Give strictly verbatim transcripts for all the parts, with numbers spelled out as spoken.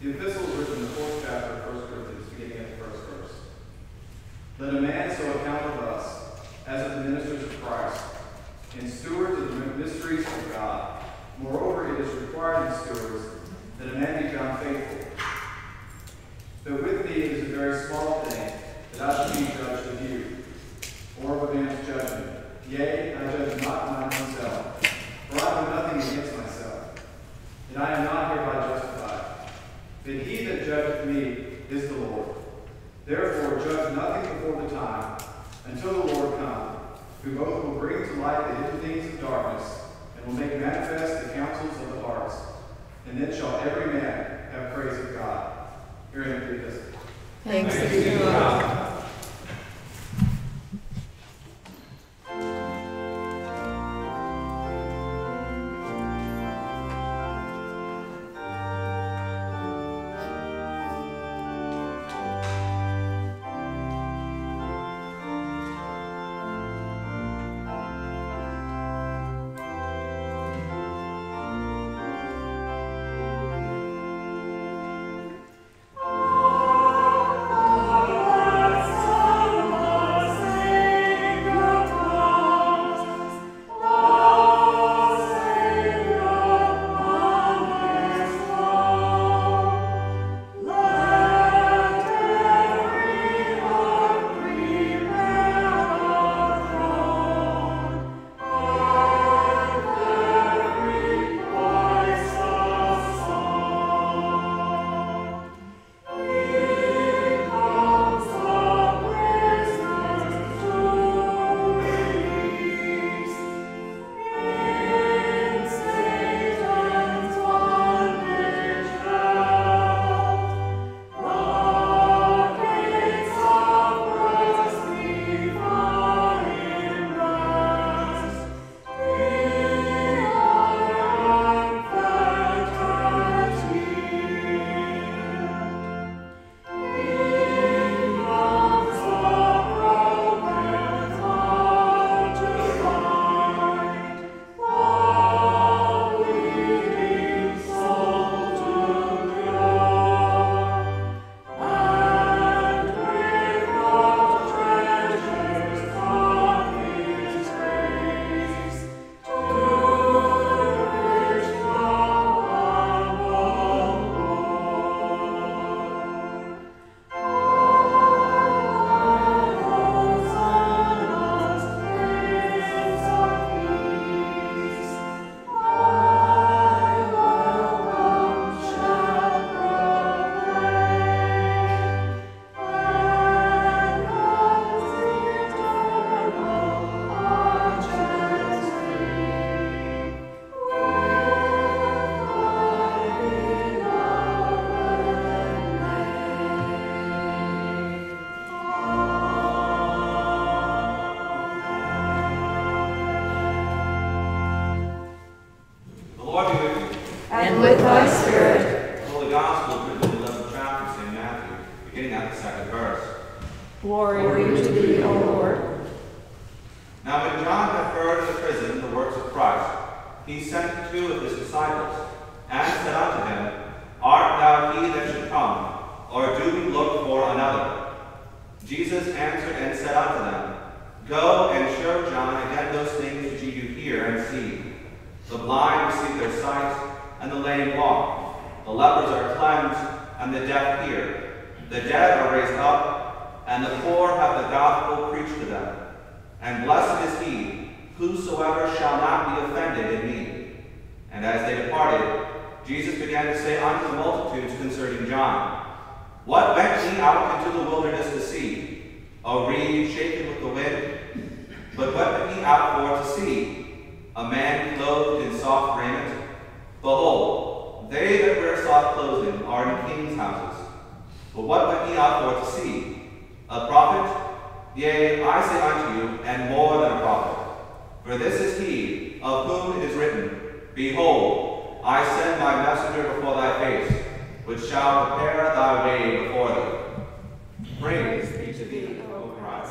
The epistle is written in the fourth chapter of First Corinthians, beginning at the first verse. Let a man so account of us, as of the ministers of Christ, and stewards of the mysteries of God. Moreover, it is required in stewards that a man be found faithful. But with me it is a very small thing that I should be judged of you, or of a man's judgment. Yea, I judge not mine own self, for I do nothing against myself, and I am not hereby justified. But he that judgeth me is the Lord. Therefore judge nothing before the time, until the Lord come, who both will bring to light the hidden things of darkness, and will make manifest the counsels of the hearts. And then shall every man have praise of God. Hearing the epistle. Thanks be to God. And with thy spirit. The Holy Gospel written in the eleventh chapter of Saint Matthew, beginning at the second verse. Glory to thee, O Lord. Now when John had heard in the prison the works of Christ, he sent two of his disciples, and said unto him, Art thou he that should come, or do we look for another? Jesus answered and said unto them, Go and show John again those things which ye do hear and see. The blind receive their sight, and the lame walk. The lepers are cleansed, and the deaf hear. The dead are raised up, and the poor have the gospel preached to them. And blessed is he, whosoever shall not be offended in me. And as they departed, Jesus began to say unto the multitudes concerning John, What went ye out into the wilderness to see? A reed shaken with the wind? But what went ye out for to see? A man clothed in soft raiment? Behold, they that wear soft clothing are in kings' houses. But what went ye out for to see? A prophet? Yea, I say unto you, and more than a prophet. For this is he, of whom it is written, Behold, I send my messenger before thy face, which shall prepare thy way before thee. Praise be to thee, O Christ.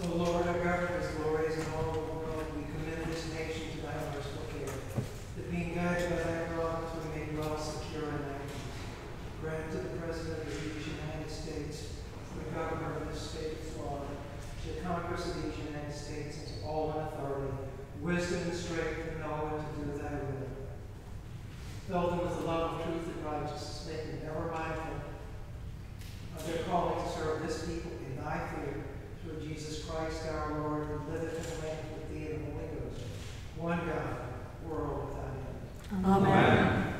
O Lord, our God, whose glory is in all the world, we commend this nation to thy merciful care, that being guided by thy providence, we may dwell secure in thy peace. Grant to the President of the United States, to the Governor of this state of Florida, to the Congress of these United States, and to all in authority, wisdom and strength to know and to do thy will. Fill them with the love of truth and righteousness, make them ever mindful of their calling to serve this people in thy fear, through Jesus Christ our Lord, who liveth and reigneth with thee in the Holy Ghost, one God, world without end. Amen. Amen.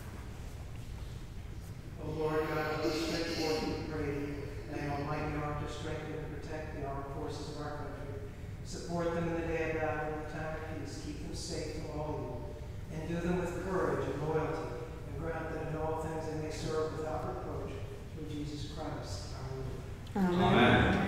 O Lord God, who hast stretched forth, we pray thee, thy almighty arm to strengthen and protect the armed forces of our country. Support them in the day of battle and the time of peace. Keep them safe from all evil. And do them with courage and loyalty, and grant that in all things they may serve without reproach, through Jesus Christ our Lord. Amen. Amen.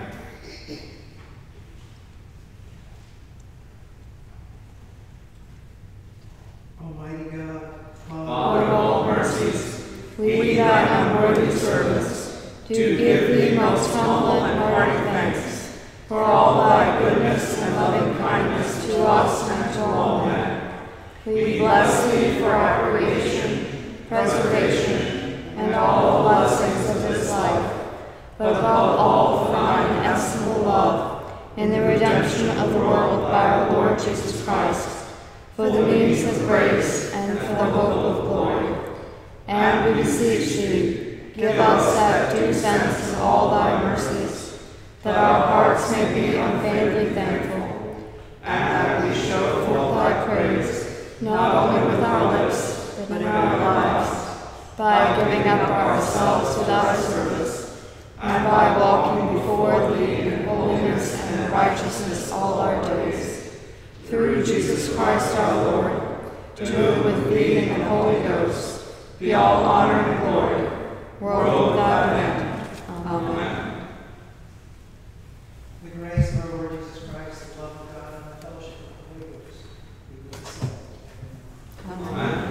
Almighty God, Father of all mercies, we thy unworthy servants, do give thee most humble and hearty thanks for all thy goodness and loving kindness to us and to all men. We bless thee for our creation, preservation, and all the blessings of this life, but above all for thine inestimable love in the redemption of the world by our Lord Jesus Christ, for the means of grace and for the hope of glory. And we beseech thee, give us that due sense of all thy mercies, that our hearts may be unfeignedly thankful, and that we show forth thy praise, not only with our lips, but in our lives, by giving up ourselves to thy service, and by walking before thee in holiness and righteousness all our days. Through Jesus Christ our Lord, to whom with thee and the Holy Ghost be all honor and glory, world without end. Amen. the grace of our Lord Jesus Christ, the love of God, and the fellowship of the Holy Ghost be with us all. Amen.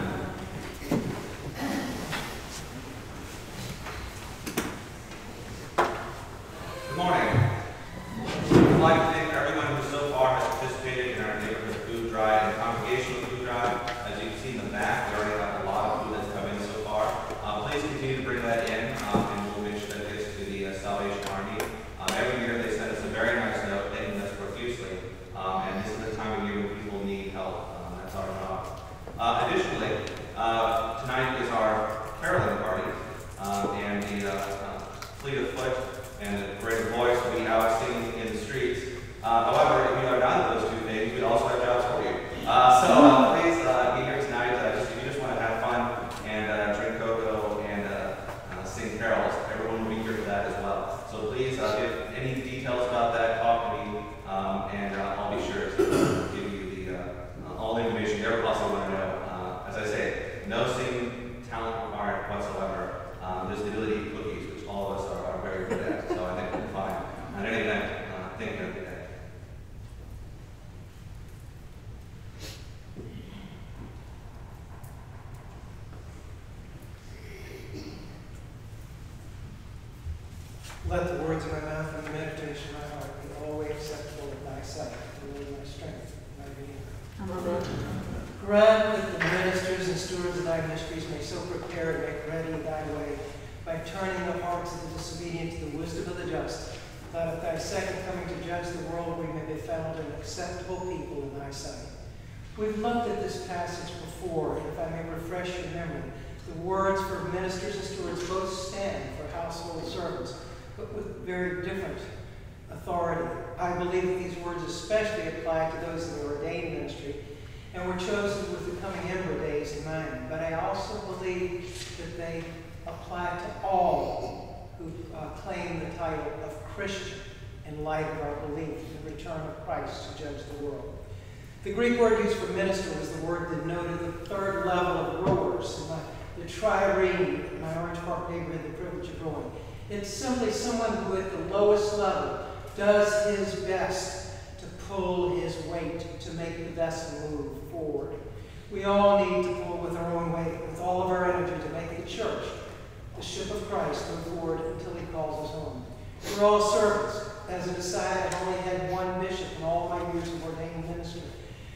Good morning. I'd like to thank everyone who so far has participated in our neighborhood food drive and congregational food drive. As you can see in the back, we already have a lot of food that's come in so far. Uh, please continue to bring that in, um, and we'll make sure that it gets to the uh, Salvation Army. Um, every year they send us a very nice note thanking us profusely, um, and this is the time of year when people need help. Um, that's our job. Uh, additionally, uh, tonight is our caroling party, um, and the uh, uh, fleet of foot and the parade of boys will be out singing in the streets. Uh, however, if you are done with those two things, we also have jobs for you. Uh, so uh, please uh, be here tonight. Uh, just, if you just want to have fun and uh, drink cocoa and uh, uh, sing carols, everyone will be here for that as well. So please, uh, if any details about that, talk to me, um, and uh, I'll be sure to give you the uh, all the information you ever possibly want to know. Uh, as I say, no singing talent required whatsoever. Um, there's the ability to eat cookies, which all of us are, are very good at. So I think we'll be fine. At any event, uh, thank you. Let the words of my mouth and the meditation of my heart be always acceptable in thy sight, the Lord my strength, and my redeemer. Amen. Grant that the ministers and stewards of thy mysteries may so prepare and make ready thy way, by turning the hearts of the disobedient to the wisdom of the just, that at thy second coming to judge the world we may be found an acceptable people in thy sight. We've looked at this passage before, and if I may refresh your memory, the words for ministers and stewards both stand for household servants, but with very different authority. I believe that these words especially apply to those in the ordained ministry, and were chosen with the coming Ember days in mind. But I also believe that they apply to all who uh, claim the title of Christian in light of our belief in the return of Christ to judge the world. The Greek word used for minister was the word that denoted the third level of rowers in my, the trireme in my Orange Park neighborhood, the privilege of rowing. It's simply someone who at the lowest level does his best to pull his weight to make the vessel move forward. We all need to pull with our own weight, with all of our energy, to make the church, the ship of Christ, move forward until he calls us home. We're all servants. As an aside, I've only had one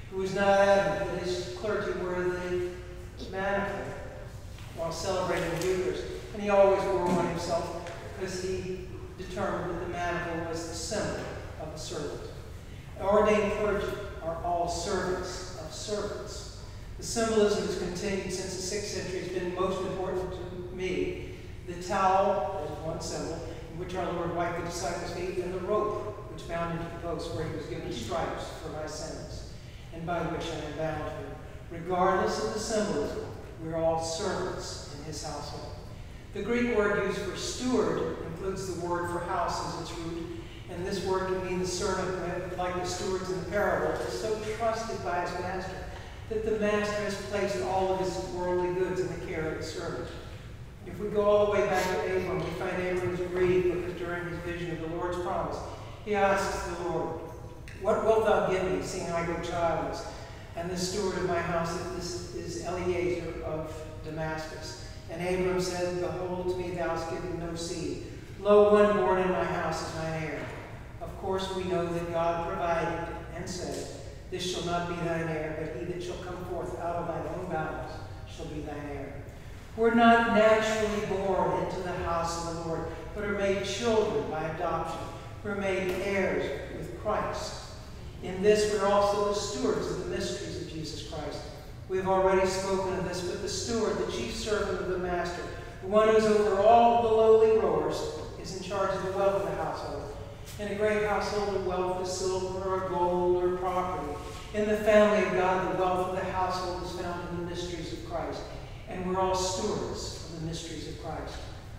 who was not adamant that his clergy wear the maniple while celebrating the Eucharist. And he always wore one himself because he determined that the maniple was the symbol of a servant. Ordained clergy are all servants of servants. The symbolism has continued since the sixth century. It's been most important to me. The towel is one symbol in which our Lord wiped the disciples' feet, and the rope which bound him to the post where he was given stripes for my sins, and by which I am bound here. Regardless of the symbolism, we're all servants in his household. The Greek word used for steward includes the word for house as its root, and this word can mean the servant, like the stewards in the parable, is so trusted by his master that the master has placed all of his worldly goods in the care of the servant. If we go all the way back to Abram, we find Abram's grieved because during his vision of the Lord's promise, he asks the Lord, "What wilt thou give me, seeing I go childless? And the steward of my house is, is Eliezer of Damascus." And Abram said, "Behold, to me thou hast given no seed. Lo, one born in my house is mine heir." Of course, we know that God provided and said, "This shall not be thine heir, but he that shall come forth out of thine own bowels shall be thine heir." We're not naturally born into the house of the Lord, but are made children by adoption. We're made heirs with Christ. In this, we're also the stewards of the mysteries of Jesus Christ. We have already spoken of this, but the steward, the chief servant of the master, the one who's over all the lowly rowers, is in charge of the wealth of the household. In a great household, the wealth is silver or gold or property. In the family of God, the wealth of the household is found in the mysteries of Christ. And we're all stewards of the mysteries of Christ.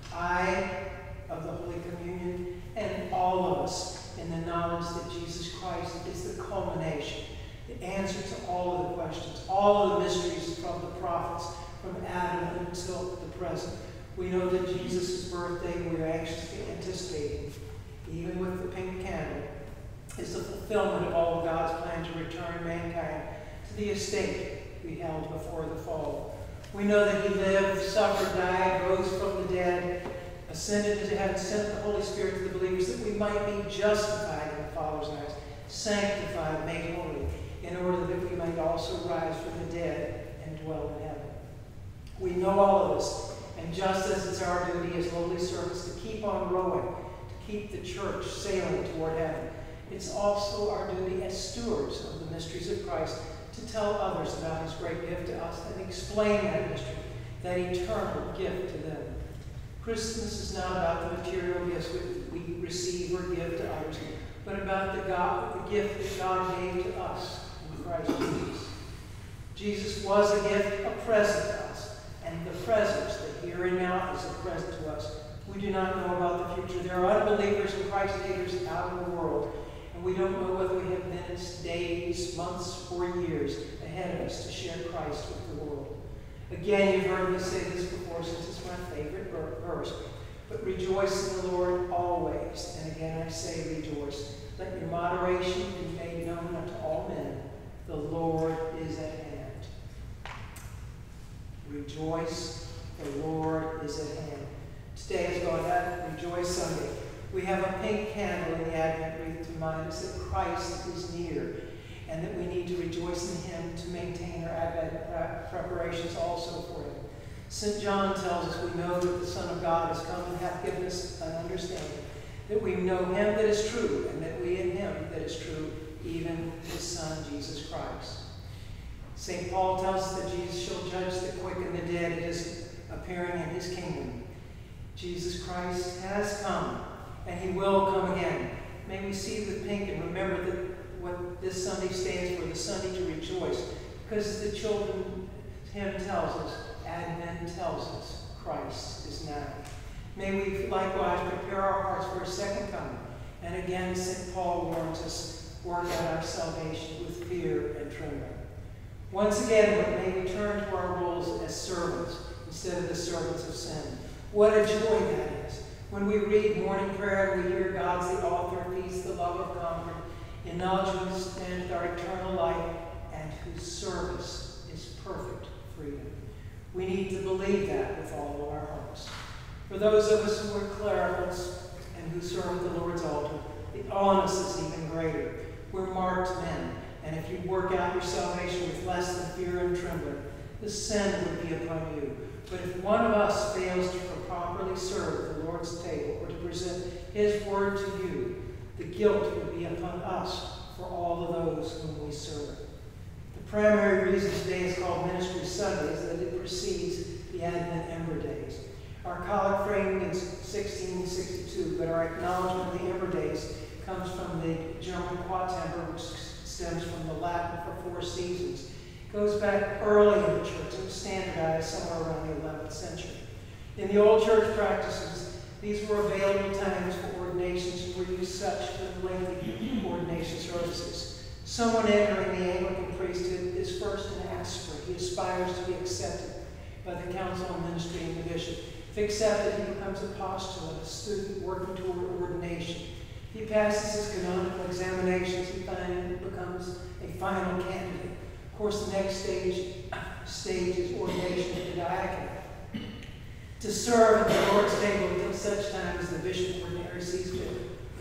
I, of the Holy Communion, and all of us in the knowledge that Jesus Christ is the culmination, the answer to all of the questions, all of the mysteries from the prophets, from Adam until the present. We know that Jesus' birthday, we're anxiously anticipating, even with the pink candle, is the fulfillment of all of God's plan to return mankind to the estate we held before the fall. We know that he lived, suffered, died, rose from the dead, ascended into heaven, sent the Holy Spirit to the believers that we might be justified in the Father's eyes, sanctified, made holy, in order that we might also rise from the dead and dwell in heaven. We know all of this, and just as it's our duty as lowly servants to keep on rowing, to keep the church sailing toward heaven, it's also our duty as stewards of the mysteries of Christ to tell others about his great gift to us and explain that mystery, that eternal gift to them. Christmas is not about the material gifts we receive or give to others, but about the, God, the gift that God gave to us in Christ Jesus. Jesus was a gift, a present to us, and the present, the here and now, is a present to us. We do not know about the future. There are unbelievers and Christ haters out in the world, and we don't know whether we have minutes, days, months, or years ahead of us to share Christ with the world. Again, you've heard me say this before, since it's my favorite verse, but rejoice in the Lord always. And again, I say rejoice. Let your moderation be made known unto all men. The Lord is at hand. Rejoice, the Lord is at hand. Today is going to Rejoice Sunday. We have a pink candle in the Advent wreath to remind us that Christ is near and that we need to rejoice in him to maintain our Advent preparations also for him. Saint John tells us we know that the Son of God has come and hath given us an understanding, that we know him that is true, and that we in him that is true, even his Son, Jesus Christ. Saint Paul tells us that Jesus shall judge the quick and the dead at his appearing in his kingdom. Jesus Christ has come, and he will come again. May we see the pink and remember that what this Sunday stands for, the Sunday to rejoice, because the children hymn tells us, Advent tells us, Christ is now. May we likewise prepare our hearts for his second coming. And again, Saint Paul warns us, work out our salvation with fear and trembling. Once again, but may we turn to our roles as servants instead of the servants of sin. What a joy that is. When we read morning prayer and we hear God's the author of peace, the love of comfort, in knowledge we stand with our eternal life, and whose service is perfect freedom. We need to believe that with all of our hearts. For those of us who are clericals and who serve the Lord's altar, the onus is even greater. We're marked men, And if you work out your salvation with less than fear and trembling, the sin would be upon you. But if one of us fails to properly serve the Lord's table or to present his word to you, the guilt would be upon us for all of those whom we serve. The primary reason today is called Ministry Sunday is that it precedes the Advent Ember Days. Our collect framed in sixteen sixty-two, but our acknowledgement of the Ember Days comes from the German Quatember, which stems from the Latin for four seasons. It goes back early in the church and was standardized somewhere around the eleventh century. In the old church practices, these were available times for ordinations and were used such for lengthy ordination services. Someone entering the Anglican priesthood is first an aspirant. He aspires to be accepted by the council of ministry and the bishop. If accepted, he becomes a postulant, a student working toward ordination. If he passes his canonical examinations, he finally becomes a final candidate. Of course, the next stage, stage is ordination to the diaconate. To serve at the Lord's table until such time as the bishop ordinary sees fit.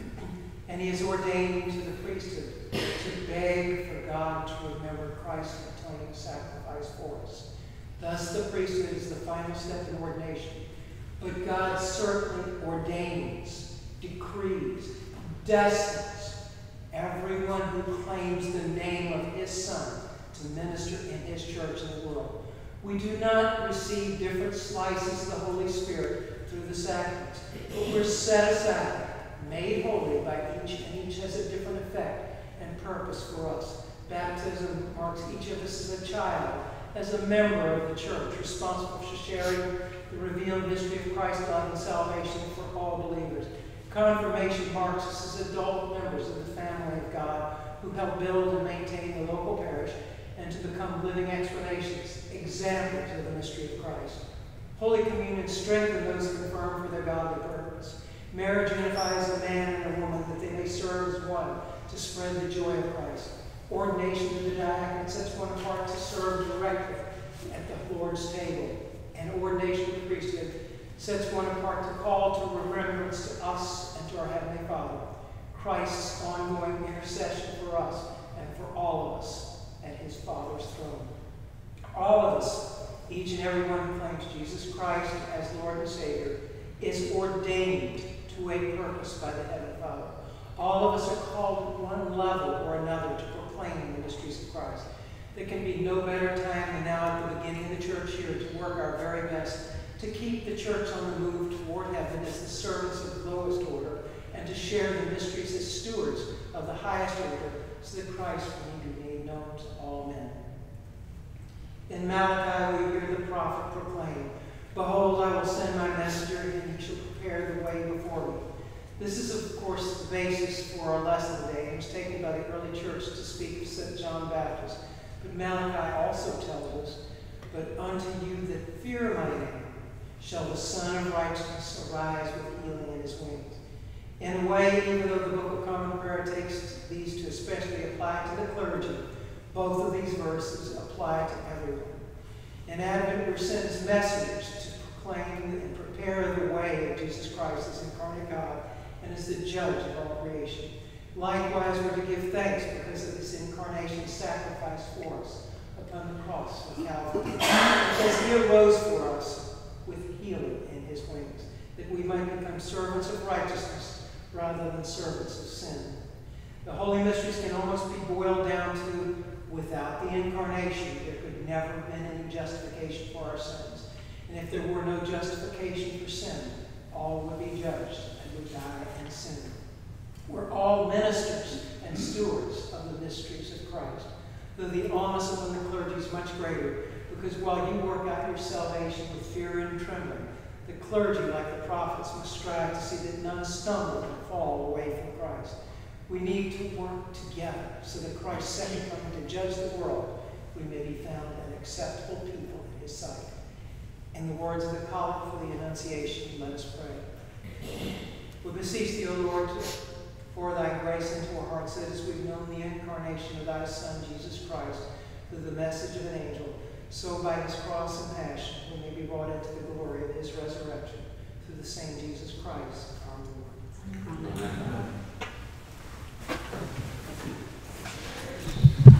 And he is ordained into the priesthood to beg for God to remember Christ's atoning sacrifice for us. Thus, the priesthood is the final step in ordination. But God certainly ordains, decrees, destines everyone who claims the name of his Son to minister in his church in the world. We do not receive different slices of the Holy Spirit through the sacraments, but we're set aside, made holy by each, and each has a different effect and purpose for us. Baptism marks each of us as a child, as a member of the church, responsible for sharing the revealed mystery of Christ's love and salvation for all believers. Confirmation marks us as adult members of the family of God who help build and maintain the local parish and to become living explanations, examples of the mystery of Christ. Holy Communion strengthens those confirmed for their godly purpose. Marriage unifies a man and a woman that they may serve as one to spread the joy of Christ. Ordination to the diaconate sets one apart to serve directly at the Lord's table. And ordination to the priesthood sets one apart to call to remembrance to us and to our Heavenly Father Christ's ongoing intercession for us and for all of us at his Father's throne. All of us, each and every one who claims Jesus Christ as Lord and Savior, is ordained to a purpose by the Heavenly Father. All of us are called at one level or another to proclaim the mysteries of Christ. There can be no better time than now at the beginning of the church year to work our very best to keep the church on the move toward heaven as the servants of the lowest order and to share the mysteries as stewards of the highest order so that Christ may be made known to all men. In Malachi we hear the prophet proclaim, "Behold, I will send my messenger, and he shall prepare the way before me." This is, of course, the basis for our lesson today. It was taken by the early church to speak of Saint John Baptist. But Malachi also tells us, "But unto you that fear my name shall the Son of Righteousness arise with healing in his wings." In a way, even though the Book of Common Prayer takes these to especially apply to the clergy, both of these verses apply to everyone. In Advent, we're sent as messengers to proclaim and prepare the way of Jesus Christ as incarnate God and as the judge of all creation. Likewise, we're to give thanks because of this incarnation sacrifice for us upon the cross of Calvary. Because he arose for us with healing in his wings, that we might become servants of righteousness rather than servants of sin. The holy mysteries can almost be boiled down to, without the incarnation, there could never have been any justification for our sins. And if there were no justification for sin, all would be judged and would die in sin. We're all ministers and stewards of the mysteries of Christ, though the onus upon the clergy is much greater, because while you work out your salvation with fear and trembling, the clergy, like the prophets, must strive to see that none stumble and fall away from Christ. We need to work together so that Christ's second coming to judge the world, we may be found an acceptable people in his sight. In the words of the collect for the Annunciation, let us pray. We beseech thee, O Lord, to pour thy grace into our hearts, that as we've known the incarnation of thy Son, Jesus Christ, through the message of an angel, so by his cross and passion we may be brought into the glory of his resurrection, through the same Jesus Christ, our Lord. Amen. Amen.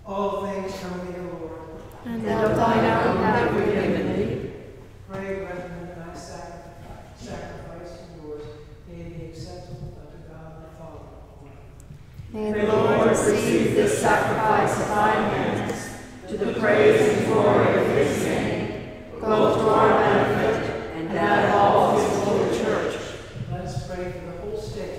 All things from thee, O Lord. And of thine own have we given thee. Pray, brethren, that thy sacrifice, sacrifice and yours may be acceptable unto God the Father Almighty. May the Lord receive this sacrifice of thine hands, to the praise and glory of his name, both to our benefit and that of all his holy church. Let us pray for the whole state.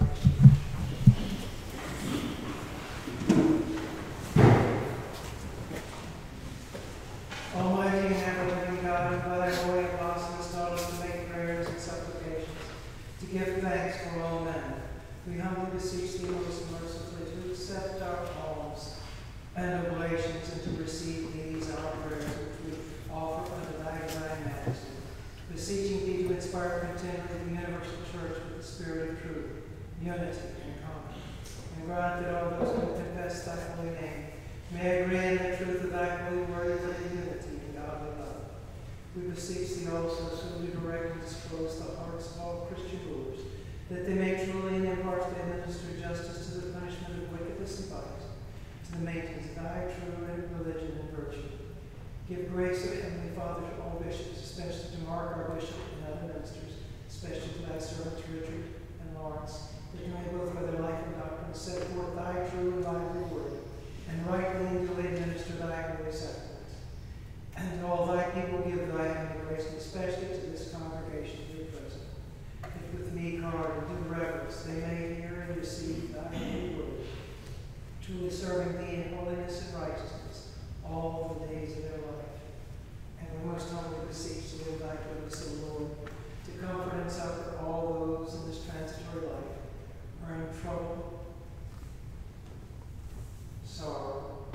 Almighty and ever-living God, who by thy holy apostles taught us to make prayers and supplications, to give thanks for all men, we humbly beseech thee most mercifully to accept our alms and oblations, and to receive these our prayers which we offer unto thy divine majesty, beseeching thee to inspire continually the universal church with the spirit of truth, unity, and common, and grant that all those who confess thy holy name may agree in the truth of thy holy word and in unity and godly love. We beseech thee also so to direct and disclose the hearts of all Christian rulers, that they may truly and impartially administer justice to the punishment of wickedness and vice, to the maintenance of thy true religion and virtue. Give grace, O Heavenly Father, to all bishops, especially to Mark, our bishop, and other ministers, especially to thy servants Richard and Lawrence, that they may both by their life and doctrine set forth thy true and lively word, and rightly and duly administer thy holy sacraments. And to all thy people give thy heavenly grace, and especially to this congregation here present, that with meek heart and due reverence they may hear and receive thy holy word, truly serving thee in holiness and righteousness all the days of their life. And we most humbly beseech thee in thy goodness, O Lord, to comfort and succor all those in this transitory life who are in trouble, sorrow,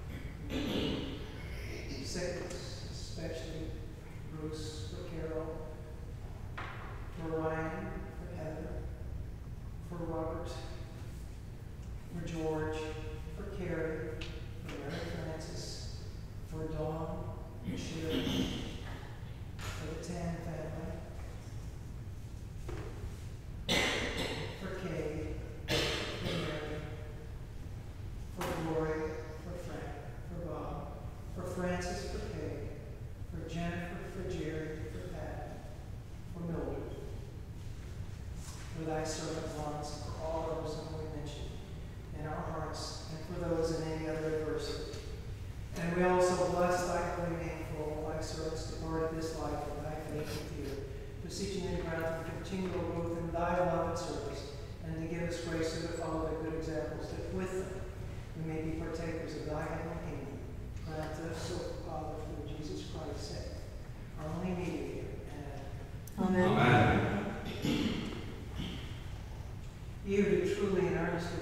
sickness, especially Bruce, for Carol, for Ryan, for Heather, for Robert, for George, for Carrie, for Mary Frances, for Dawn, and Shirley, for the Tan family, for Kay, for Mary, for Glory, for Frank, for Bob, for Francis, for Kay, for Jennifer, for Jerry, for Pat, for Mildred, for thy servant Lawrence, and for all those whom we mentioned in our hearts, and for those in any other adversity. And we also bless thy holy name for all thy servants departed this life in thy faith and fear, beseeching thee to grant them continual growth in thy love and service, and to give us grace to follow their good examples, that with them we may be partakers of thy heavenly kingdom. Grant us so, Father, through Jesus Christ's sake, our only mediator. And Amen. Amen. you who truly and earnestly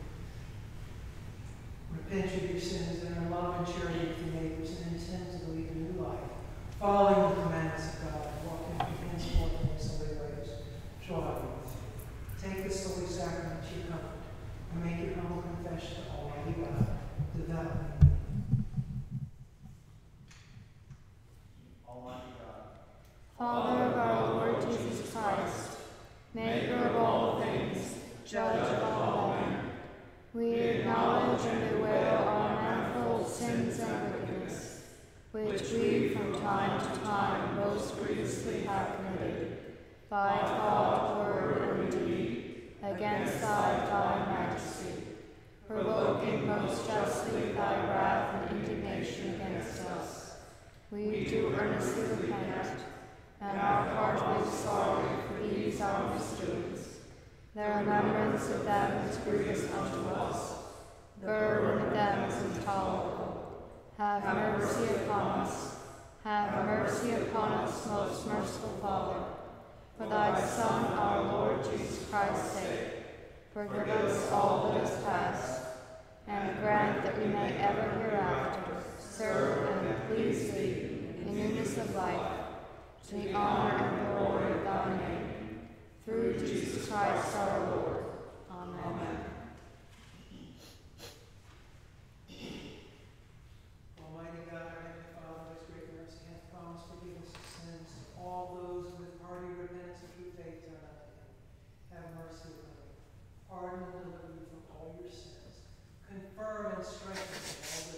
repent of your sins and in love and charity with your neighbors and intend to lead a new life, following the commandments of God, walking henceforth in his holy ways. Draw youth. Take this holy sacrament to your comfort, and make your humble confession to Almighty God, devoutly. Almighty God, Father of our Lord Jesus Christ, maker of all things, judge of all men, we acknowledge and bewail our manifold sins and wickedness, which we from time to time most grievously have committed, by thought, word, and deed, against thy divine majesty, provoking most justly thy wrath and indignation against us. We do earnestly repent, and are heartily sorry for these our misdeeds. The remembrance of them is grievous unto us. The burden of them is intolerable. Have mercy upon us. Have mercy upon us, most merciful Father. For thy Son, our Lord Jesus Christ's sake, forgive us all that is past, and grant that we may ever hereafter serve and please thee in newness of life, to the honor and glory of thy name. Through Jesus Christ our Lord. Amen. Amen. Almighty God, our Heavenly Father, whose great mercy hath promised forgiveness of sins to all those who with hearty repentance and true faith turn unto him. Have mercy upon you. Pardon and deliver you from all your sins. Confirm and strengthen you in all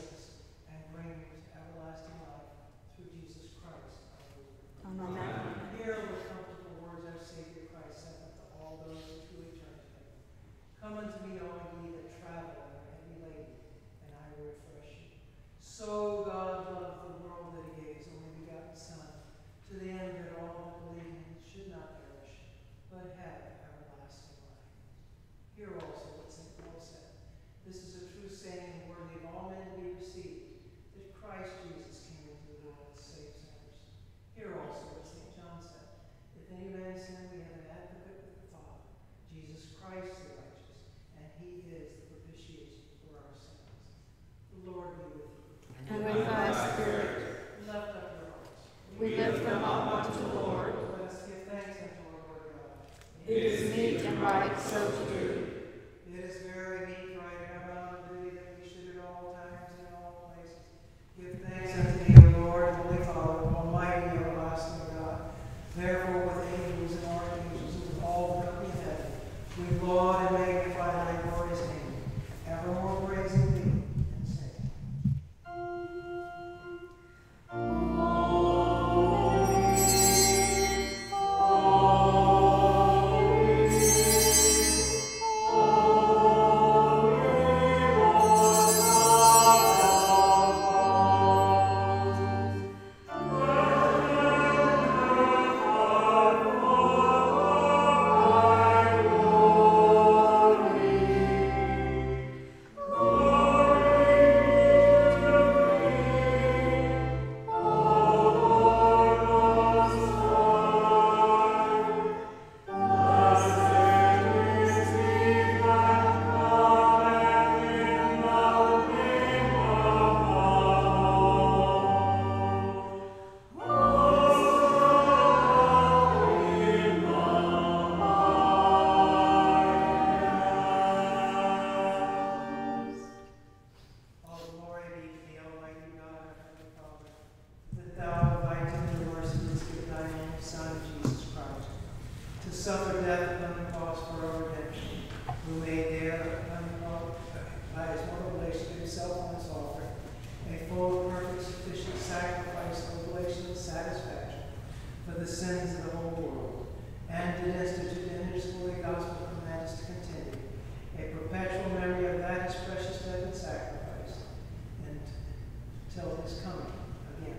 sins of the whole world, and did institute in his holy gospel command us to continue a perpetual memory of that his precious death and sacrifice, and till his coming again.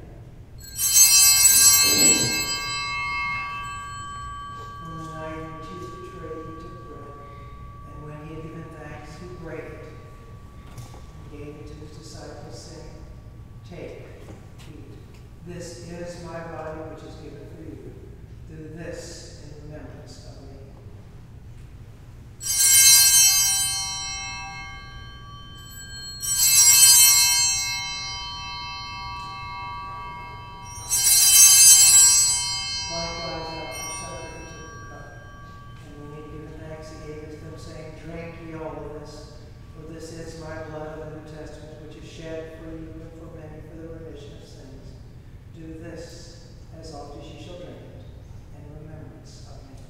On the night in which he was betrayed, he took bread, and when he had given thanks, he brake it, and gave it to his disciples, saying, "Take, eat. This is my body, which is given for you. Do this in remembrance of me." Likewise, after supper, he took the cup, and when he had given thanks, he gave it to them, saying, "Drink ye all of this, for this is my blood of the New Testament, which is shed for you and for many for the remission of sins. Do this as oft as ye shall drink it, in remembrance of me."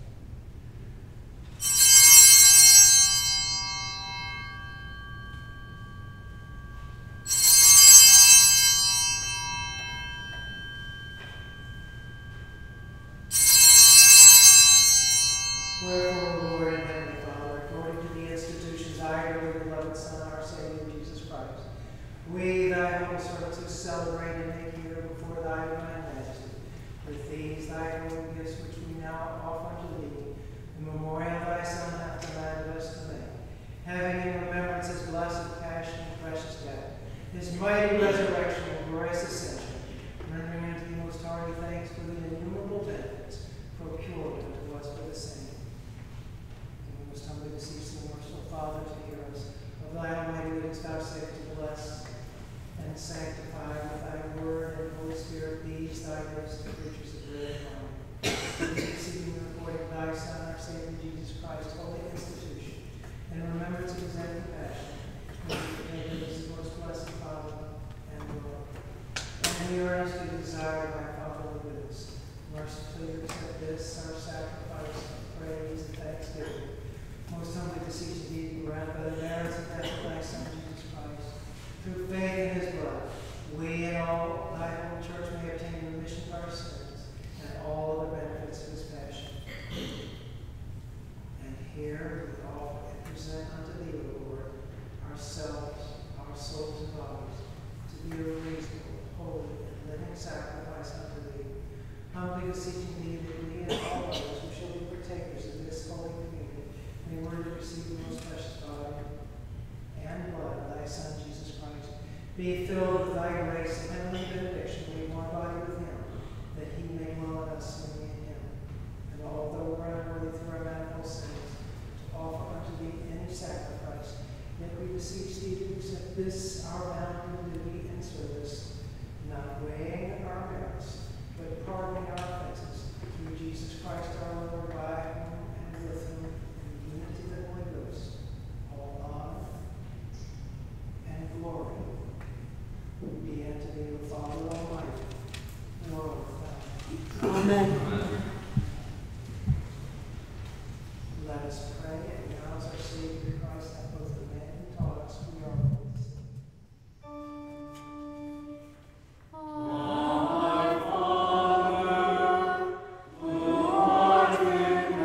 Wherefore, O Lord and Heavenly Father, according to the institutions I and your beloved Son, our Savior, Jesus Christ, we, thy humble servants, who celebrate and make here before thy divine majesty, with these thy holy gifts which we now offer unto thee, the memorial thy Son hath commanded us to make, having in remembrance his blessed passion and precious death, his mighty resurrection and glorious ascension, rendering unto thee most hearty thanks for the innumerable benefits procured unto us by the same. And we most humbly beseech the merciful Father to hear us of thy almighty goodness, vouchsafe to bless and sanctify with thy word and Holy Spirit these thy gifts and creatures of bread and wine. Receiving the recording of thy Son, our Savior Jesus Christ, holy institution, in remembrance of his empty passion, and in the his most blessed Father and Lord. And we earnestly desire thy fatherly goodness, mercifully accept this our sacrifice of praise and thanksgiving. Most humbly beseech thee to grant by the merits of death of thy Son Jesus Christ, through faith in his blood, we and all thy whole church may obtain remission of our sins and all the benefits of his passion. And here we offer and present unto thee, O Lord, ourselves, our souls and bodies, to be a reasonable, holy, and living sacrifice unto thee, humbly beseeching thee that we and all others who shall be partakers of this holy communion may worthily receive the most precious body and blood of thy Son, Jesus Christ, be filled with thy grace and heavenly benediction, we one body with him, that he may dwell in us and we in him. And although we're unworthy through our manifold sins to offer unto thee any sacrifice, yet we beseech thee to accept this our bound duty and service, not weighing our merits, but pardoning our offenses, through Jesus Christ our Lord, by whom and with whom, in the unity of the Holy Ghost, all honor and glory be unto thee, O Father Almighty, world without end. Amen. Let us pray and acknowledge our Savior Christ, that both the man who taught us we are holy. Our Father, who art in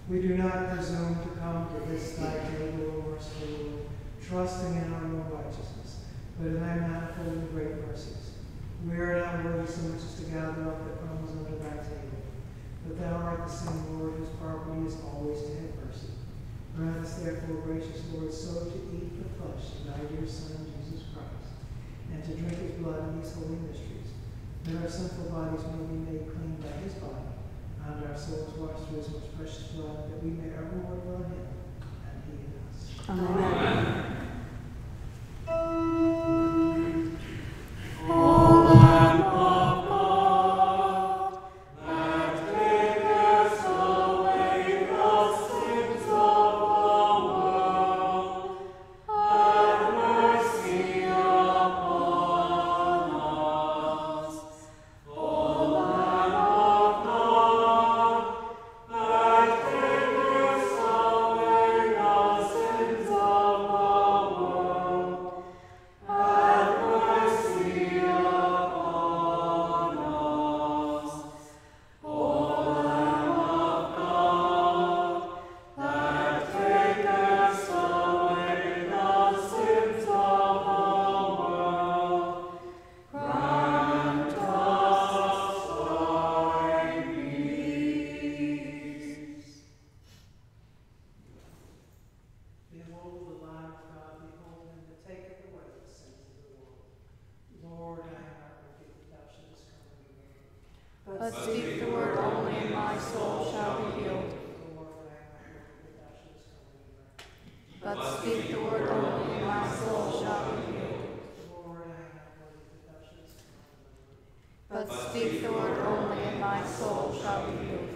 We do not presume to come to this thy table, O merciful Lord, trusting in our own righteousness, but in thy manifold and great mercies. We are not worthy so much as to gather up the crumbs under thy table, but thou art the same Lord whose property is always to have mercy. Grant us therefore, gracious Lord, so to eat the flesh of thy dear Son, Jesus Christ, and to drink his blood in these holy mysteries, that our sinful bodies may be made clean by his body, and our souls washed through his most precious blood, that we may evermore dwell in him, and he in us. Amen. But speak the word only, and my soul shall be healed. But speak the word only, and my soul shall be healed. But speak the word only, and my soul shall be healed.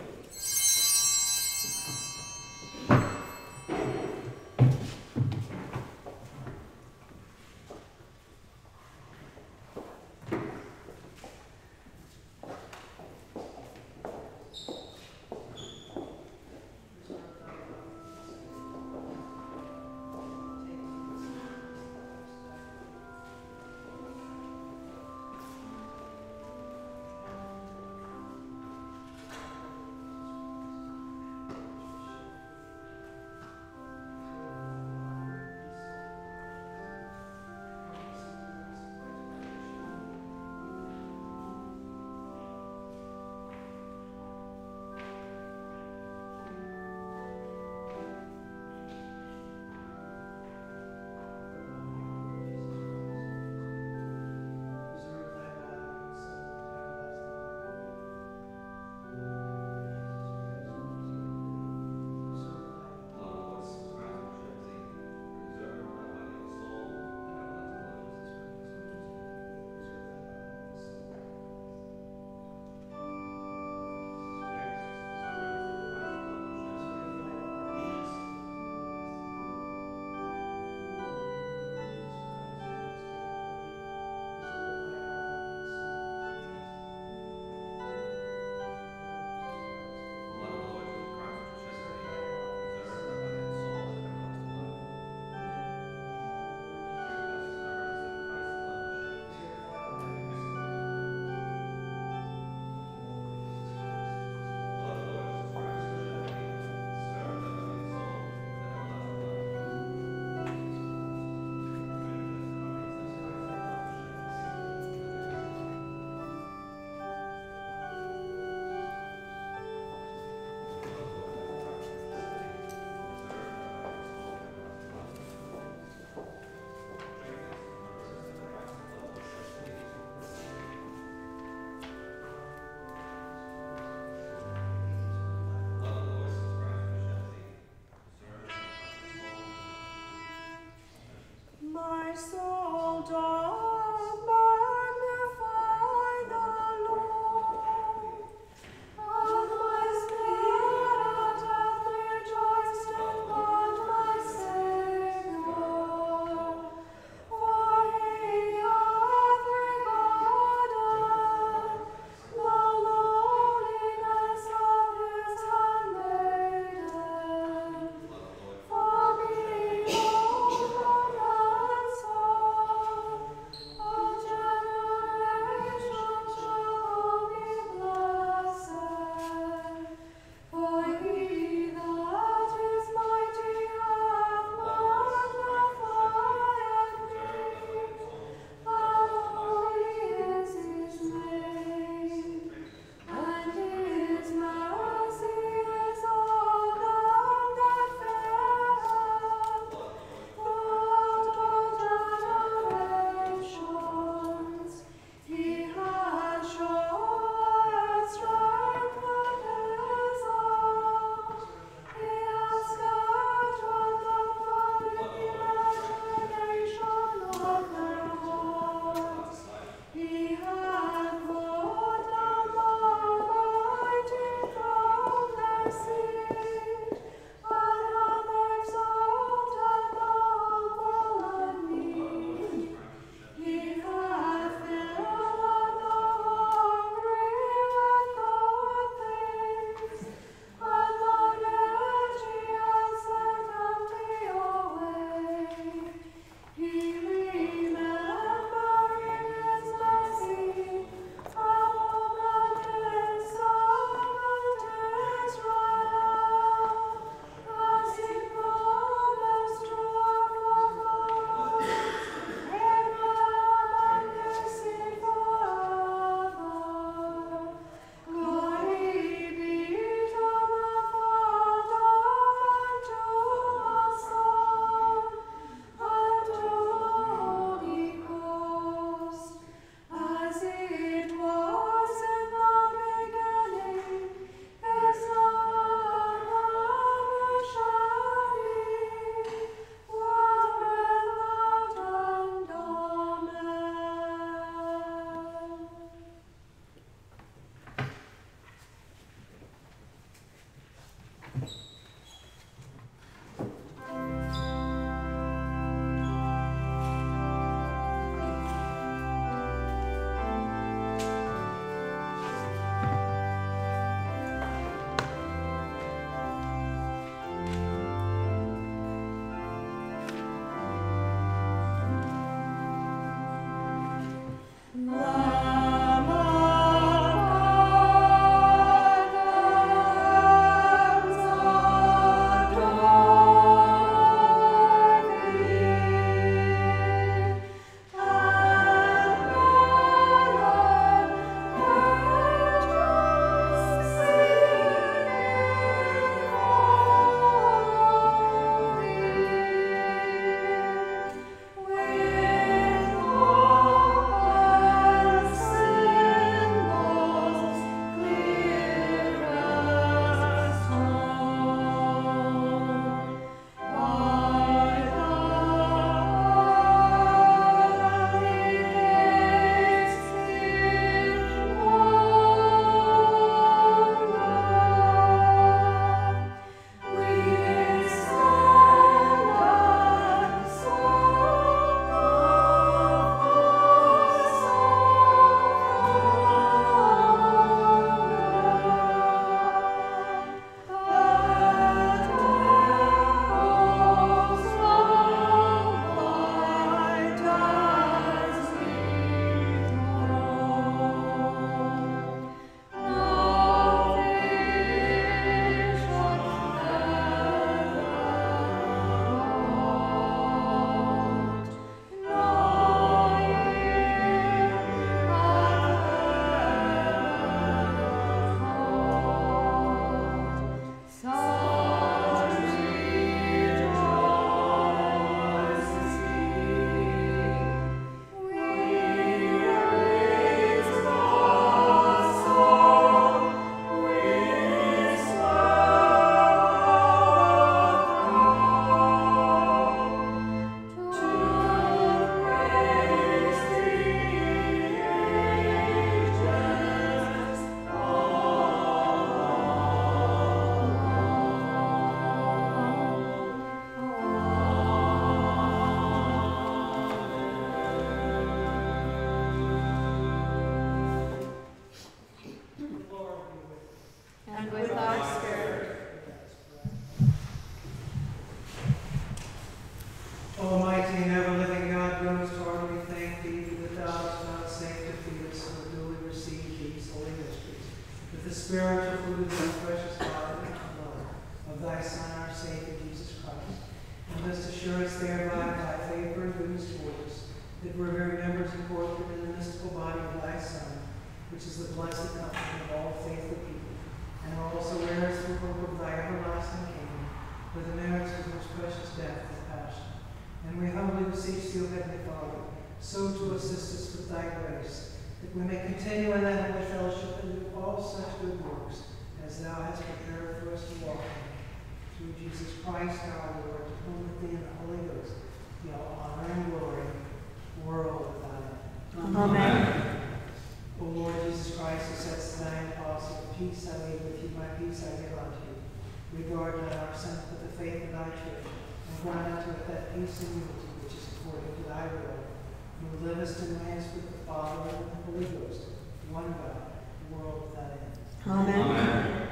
spiritual food of thy precious body and blood, of thy Son, our Savior, Jesus Christ. And dost assure us thereby by favor and goodness toward us, that we're very members and corporate in the mystical body of thy Son, which is the blessed company of all faithful people, and are also heirs to the hope of thy everlasting kingdom, with the merits of his most precious death and passion. And we humbly beseech thee, O Heavenly Father, so to assist us with thy grace, that we may continue in that holy fellowship and do all such good works as thou hast prepared for us to walk in. Through Jesus Christ our Lord, to whom with thee and the Holy Ghost be all honor and glory, world without end. Amen. O Lord Jesus Christ, who says to thine apostle, peace I leave with you, my peace I give unto you. Regard not our sins, but the faith of thy church, and grant unto it that peace and unity which is according to thy will, who livest and reignest with the Father and the Holy Ghost, one God, world without end. Amen. Amen.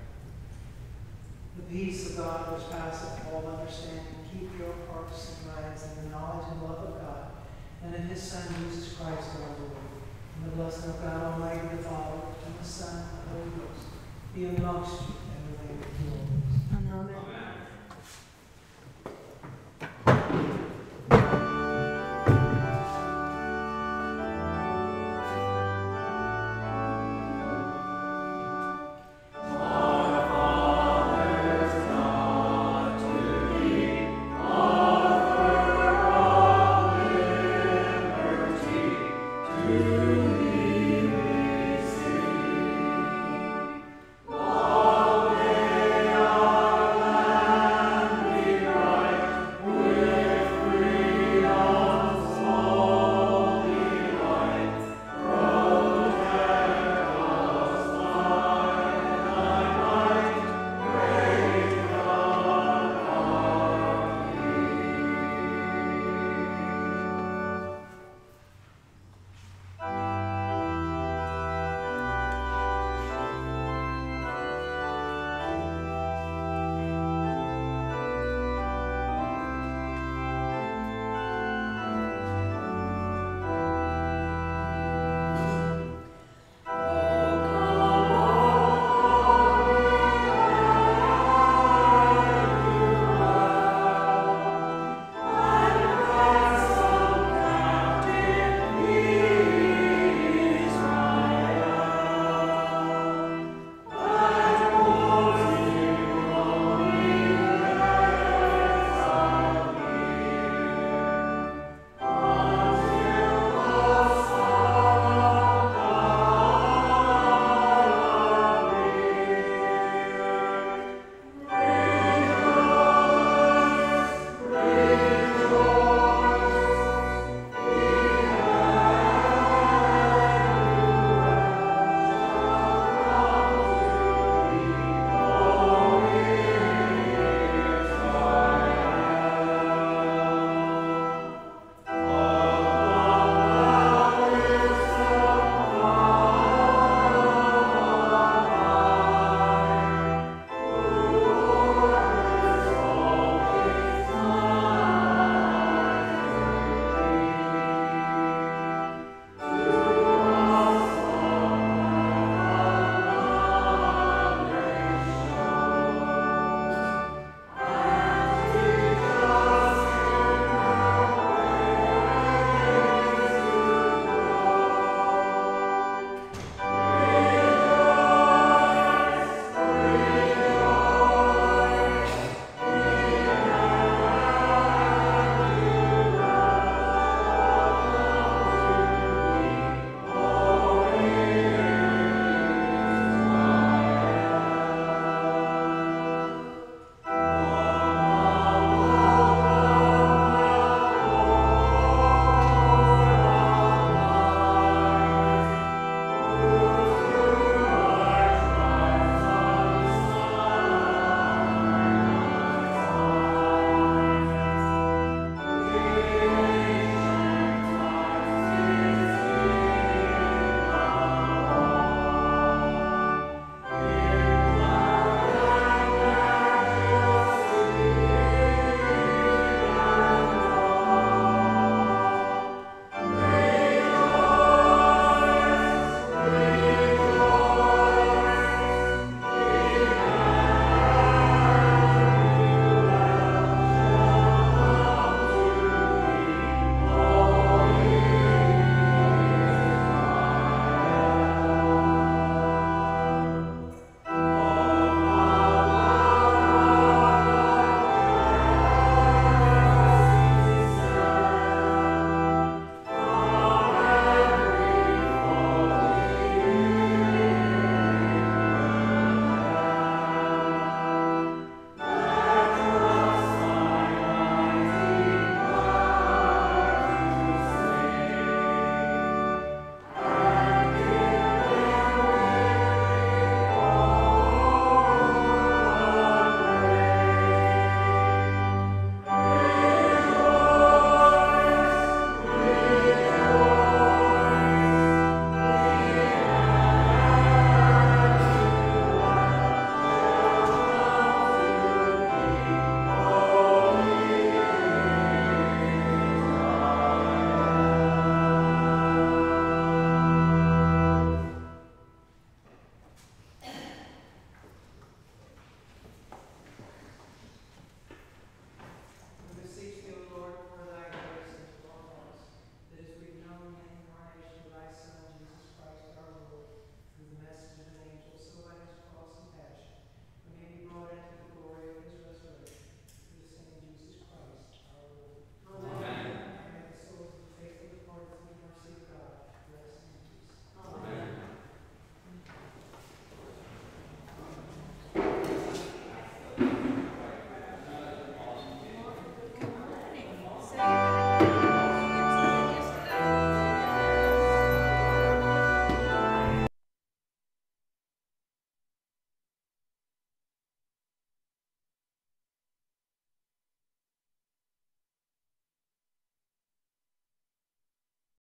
The peace of God which passeth all understanding, keep your hearts and minds in the knowledge and love of God, and in his Son, Jesus Christ our Lord. And the blessing of God Almighty, the Father, and the Son, and the Holy Ghost, be amongst you and remain with you always. Amen. To